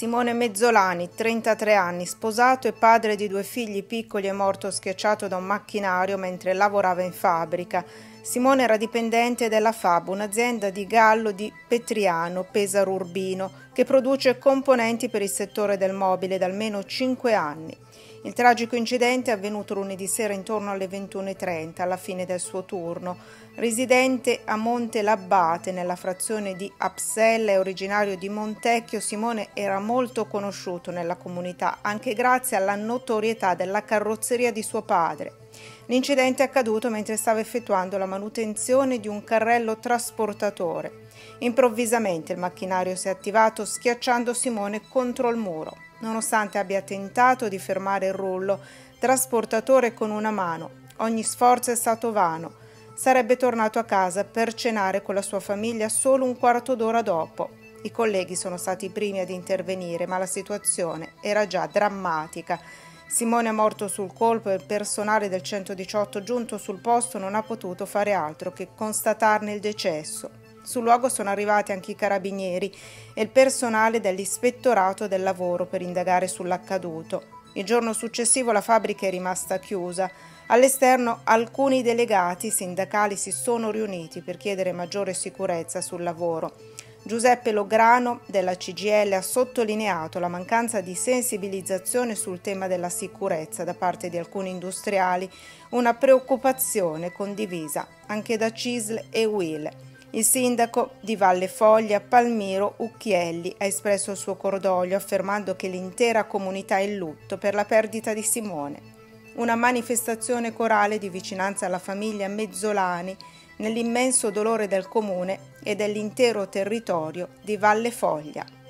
Simone Mezzolani, 33 anni, sposato e padre di 2 figli piccoli, è morto schiacciato da un macchinario mentre lavorava in fabbrica. Simone era dipendente della FAB, un'azienda di Gallo di Petriano, Pesaro Urbino, che produce componenti per il settore del mobile da almeno 5 anni. Il tragico incidente è avvenuto lunedì sera intorno alle 21:30, alla fine del suo turno. Residente a Monte Labbate, nella frazione di Apsella e originario di Montecchio, Simone era molto conosciuto nella comunità, anche grazie alla notorietà della carrozzeria di suo padre. L'incidente è accaduto mentre stava effettuando la manutenzione di un carrello trasportatore. Improvvisamente il macchinario si è attivato schiacciando Simone contro il muro. Nonostante abbia tentato di fermare il rullo trasportatore con una mano, ogni sforzo è stato vano. Sarebbe tornato a casa per cenare con la sua famiglia solo un quarto d'ora dopo. I colleghi sono stati i primi ad intervenire, ma la situazione era già drammatica. Simone è morto sul colpo e il personale del 118 giunto sul posto non ha potuto fare altro che constatarne il decesso. Sul luogo sono arrivati anche i carabinieri e il personale dell'ispettorato del lavoro per indagare sull'accaduto. Il giorno successivo la fabbrica è rimasta chiusa. All'esterno alcuni delegati sindacali si sono riuniti per chiedere maggiore sicurezza sul lavoro. Giuseppe Lograno della CGIL ha sottolineato la mancanza di sensibilizzazione sul tema della sicurezza da parte di alcuni industriali, una preoccupazione condivisa anche da CISL e UIL. Il sindaco di Valle Foglia, Palmiro Ucchielli, ha espresso il suo cordoglio affermando che l'intera comunità è in lutto per la perdita di Simone. Una manifestazione corale di vicinanza alla famiglia Mezzolani nell'immenso dolore del comune e dell'intero territorio di Valle Foglia.